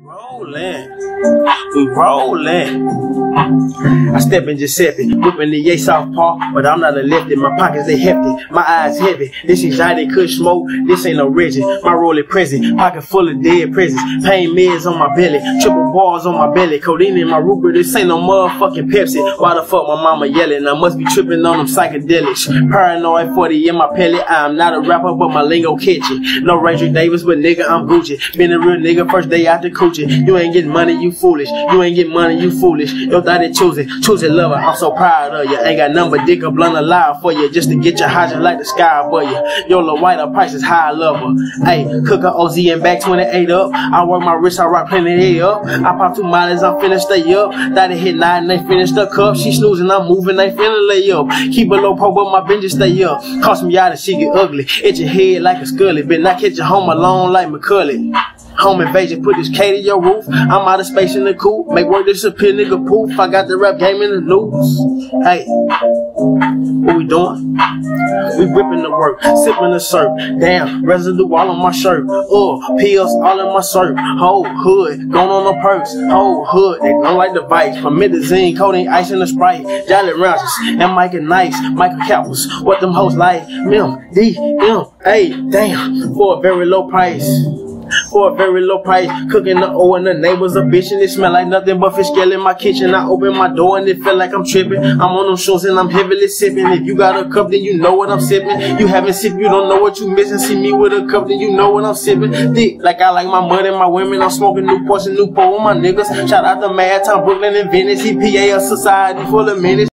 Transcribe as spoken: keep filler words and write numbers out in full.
Rollin', we rollin'. I step in Giuseppe, whipping the yay southpaw, but I'm not a lefty. My pockets they hefty, my eyes heavy. This exotic kush smoke, this ain't no rigid. My roll in prison, pocket full of dead prisons. Pain meds on my belly, triple bars on my belly. Codeine in my Ruger, this ain't no motherfucking Pepsi. Why the fuck my mama yelling? I must be tripping on them psychedelics. Paranoid forty in my pellet. I'm not a rapper, but my lingo catchy. No Ranger Davis, but nigga I'm Gucci. Been a real nigga first day out the coochie. You ain't getting money, you foolish. You ain't getting money, you foolish. Yo, thought it choose it, choose it, lover. I'm so proud of you. Ain't got nothing but dick or blunt alive for you, just to get your hydrant like the sky above you. Yo, the whiter price is high, lover. Hey, cook a O Z and back twenty-eight up. I work my wrist, I rock plenty up. I pop two miles, I'm finna stay up. Thought it hit nine, they finished the cup. She snoozing, I'm moving, they finna lay up. Keep a low pro, but my benches stay up. Cost me out and she get ugly. Hit your head like a scully. Been not catch your home alone like McCully. Home invasion, put this K to your roof. I'm out of space in the coop. Make word disappear, nigga poof. I got the rap game in the news. Hey, what we doing? We whipping the work, sipping the syrup. Damn, residue all on my shirt. Uh, pills all in my syrup. Whole hood, going on the perks. Whole hood, they don't like the vice. Promethazine, codeine, ice in the Sprite. Jolly Ranchers, and Mike and Nice. Michael Cappers, what them hoes like? Mim, D, M, A, damn, for a very low price. For a very low price, cooking the O and the neighbors a bitch and it smell like nothing but fish scale in my kitchen. I open my door and it feel like I'm tripping. I'm on them shows and I'm heavily sipping. If you got a cup, then you know what I'm sipping. You haven't sipped, you don't know what you missing. See me with a cup, then you know what I'm sipping. Thick, like I like my money and my women. I'm smoking Newports and Newport with my niggas. Shout out to Mad Town, Brooklyn and Venice. E P A, a society full of menace.